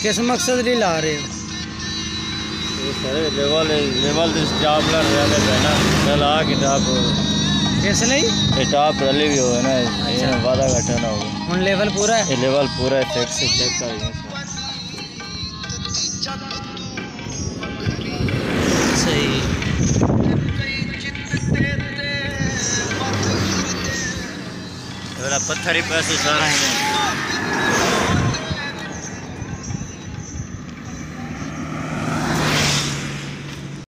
किस मकसद लिए ला रहे हो? लेवल टॉप ना ला के टॉप किस लिए टॉप रली भी हो ना। अच्छा। वादा घटा ना हो हुन लेवल पूरा है? लेवल पूरा है। फिक्स चेक कर सही। पत्थर ही पैसे सारा है।